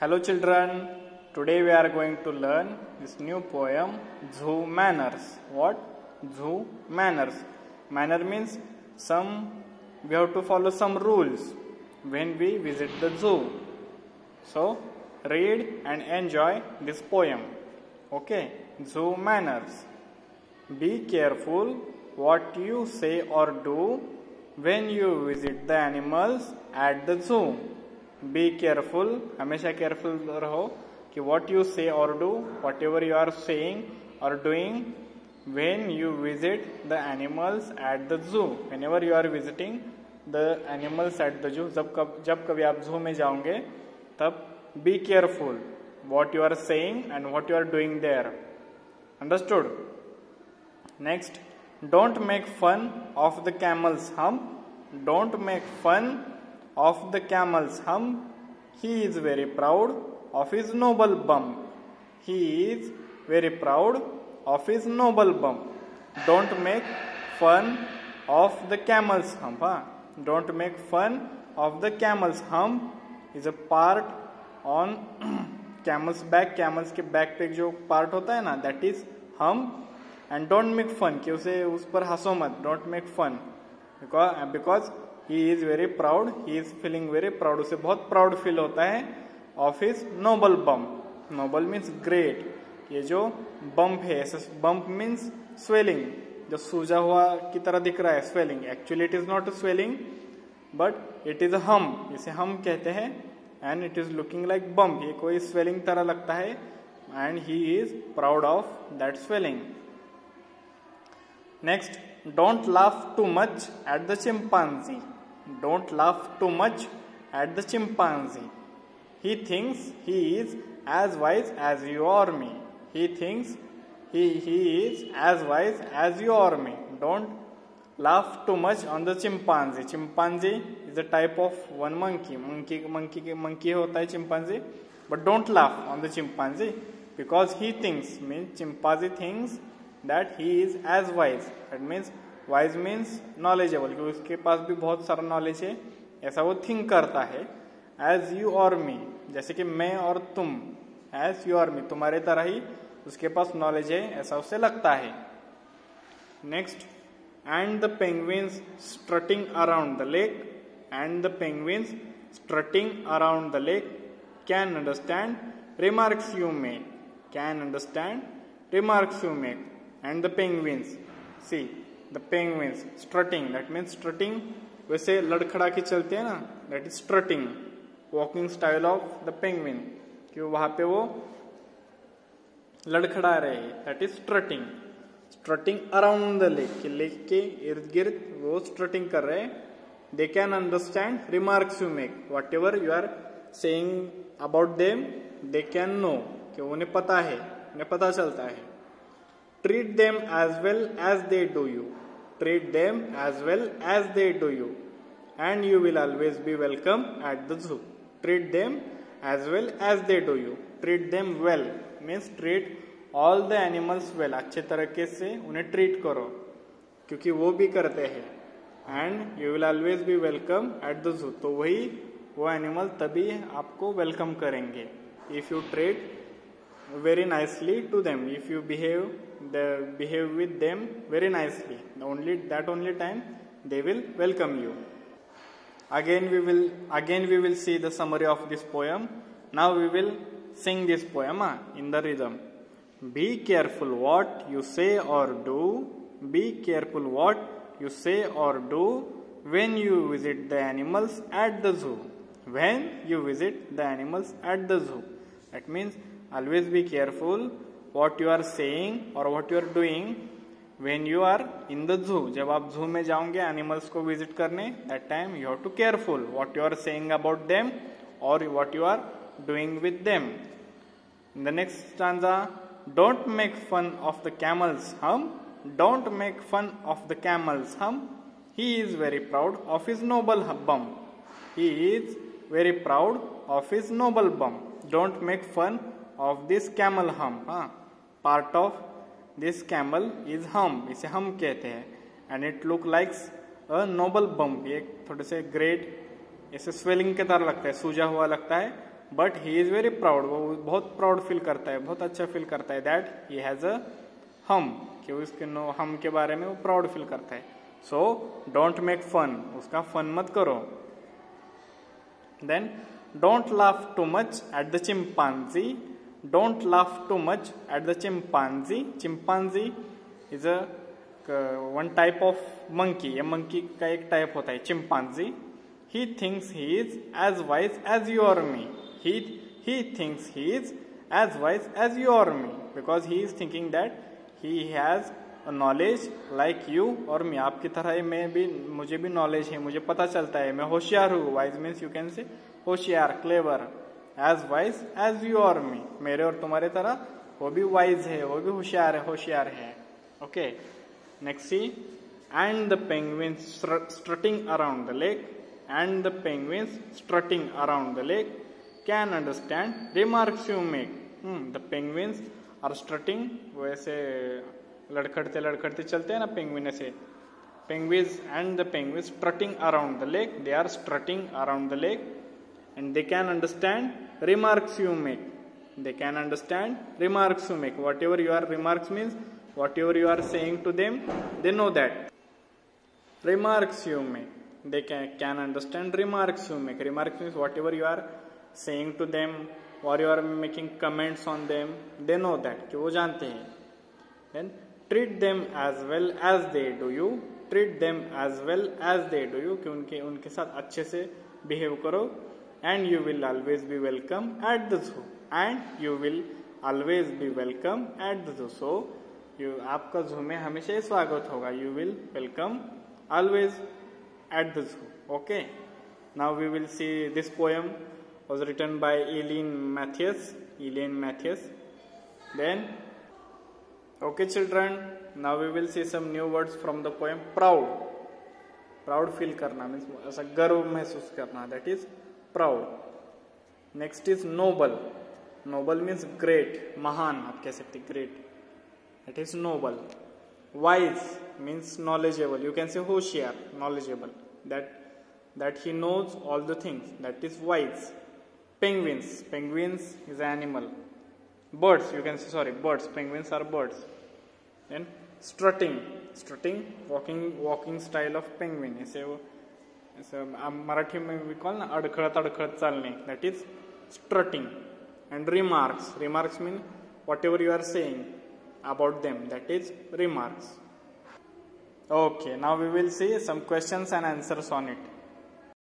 Hello children, today we are going to learn this new poem Zoo Manners. What? Zoo Manners. Manner means we have to follow some rules when we visit the zoo. So read and enjoy this poem. Okay, Zoo Manners. Be careful what you say or do when you visit the animals at the zoo. Be careful, हमेशा careful रहो कि what you say or do, whatever you are saying or doing when you visit the animals at the zoo. Whenever you are visiting the animals at the zoo, जब कभी आप zoo में जाओगे तब be careful what you are saying and what you are doing there. Understood? Next, don't make fun of the camel's hump. Don't make fun of the camel's hump. He is very proud of his noble bump. He is very proud of his noble bump. Don't make fun of the camel's hump. Don't make fun of the camel's hump is a part on camel's back. Camels के back पे जो part होता है ना, that is hump. And don't make fun कि उस पर हंसो मत. Don't make fun because he is very proud. He is feeling very proud. उसे बहुत proud feel होता है of his noble bump. Noble means great. ये जो bump है, bump means swelling, जो सूजा हुआ की तरह दिख रहा है, swelling. Actually it is not a swelling, but it is a hump. इसे hump कहते हैं and it is looking like bump. ये कोई swelling तरह लगता है and he is proud of that swelling. Next, don't laugh too much at the chimpanzee. Don't laugh too much at the chimpanzee. He thinks he is as wise as you or me. He thinks he is as wise as you or me. Don't laugh too much on the chimpanzee. Chimpanzee is a type of one monkey. Monkey होता है chimpanzee. But don't laugh on the chimpanzee because he thinks, means chimpanzee thinks that he is as wise. That means wise means knowledgeable, क्योंकि उसके पास भी बहुत सारा knowledge है, ऐसा वो थिंक करता है. एज यू और मी, जैसे कि मैं और तुम, एज यू और मी, तुम्हारे तरह ही उसके पास नॉलेज है, ऐसा उसे लगता है. Next, and the penguins strutting around the lake. And the penguins strutting around the lake can understand remarks you make. Can understand remarks you make. And the penguins, see the penguins strutting, that means strutting वैसे लड़खड़ा के चलते हैं ना, that is strutting, walking style of the penguin, कि वहां पे वो लड़खड़ा रहे, that is strutting. Strutting around the lake, कि लेक के इर्द गिर्द वो स्ट्रटिंग कर रहे हैं. They can understand remarks you make. Whatever you are saying about them they can know, कि उन्हें पता है, उन्हें पता चलता है. Treat them as well as they do you. Treat them as well as they do you. And you will always be welcome at the zoo. Treat them as well as they do you. Treat them well means treat all the animals well. अच्छे तरीके से उन्हें treat करो, क्योंकि वो भी करते हैं. And you will always be welcome at the zoo. तो वही वो animal तभी आपको welcome करेंगे. If you treat very nicely to them, if you behave with them very nicely, that only time they will welcome you. Again we will see the summary of this poem. Now we will sing this poem in the rhythm. Be careful what you say or do. Be careful what you say or do when you visit the animals at the zoo. When you visit the animals at the zoo, that means always be careful what you are saying or what you are doing when you are in the zoo. जब आप zoo में जाओगे animals को visit करने, that time you have to careful what you are saying about them or what you are doing with them. In the next stanza, don't make fun of the camel's hump. Don't make fun of the camel's hump. He is very proud of his noble bump. He is very proud of his noble bump. Don't make fun of this camel hump. Part of this camel is hump. इसे hump कहते हैं. And it look like a noble bump. ये थोड़े से great ऐसे swelling के तरह लगता है, सूजा हुआ लगता है. But he is very proud, वो बहुत प्राउड फील करता है, बहुत अच्छा फील करता है दैट ही हैज अ हम, कि उसके हम के बारे में वो प्राउड फील करता है. सो डोंट मेक फन, उसका फन मत करो. Then don't laugh too much at the chimpanzee. Don't laugh too much at the chimpanzee. Chimpanzee is a one type of monkey. ये मंकी का एक टाइप होता है chimpanzee. He thinks he is as wise as you or me. he thinks he is as wise as you or me, because he is thinking that he has a knowledge like you or me. आपकी तरह ही मैं भी, मुझे भी knowledge है, मुझे पता चलता है, मैं होशियार हूँ. Wise means you can say होशियार, clever. As wise as you or me, मेरे और तुम्हारे तरह वो भी वाइज है, वो भी होशियार है. Okay, next see. And the penguins strutting around the lake. And the penguins strutting around the lake can understand remarks you make. The penguins are strutting, वो ऐसे लड़खड़ते चलते हैं ना पेंगुइन ऐसे. Penguins and the penguins strutting around the lake. They are strutting around the lake and they can understand remarks you make. They can understand remarks you make. Whatever your remarks means, whatever you are saying to them, they know that. Remarks you make. They can understand remarks you make. Remarks means whatever you are saying to them or you are making comments on them, they know that, कि वो जानते हैं. Then treat them as well as they do you. Treat them as well as they do you, कि उनके साथ अच्छे से behave करो. And you will always be welcome at the zoo. And you will always be welcome at the zoo. So आपका zoo में हमेशा ही स्वागत होगा. You will welcome always at the zoo. Okay. Now we will see this poem was written by Eileen Matthews. Then, okay children, now we will see some new words from the poem. Proud feel करना means ऐसा गर्व महसूस करना, that is proud. Next is noble. Noble means great, महान आप कह सकते great. That is noble. Wise means knowledgeable. You can say होशियार, knowledgeable. That he knows all the things. That is wise. Penguins is an animal. Birds, you can say, sorry, birds. Penguins are birds. Then strutting, walking style of penguin. ऐसे मराठी में we call ना अडखळत चालणे. That is strutting. And remarks mean whatever you are saying about them. That is remarks. Okay, now we will see some questions and answers on it.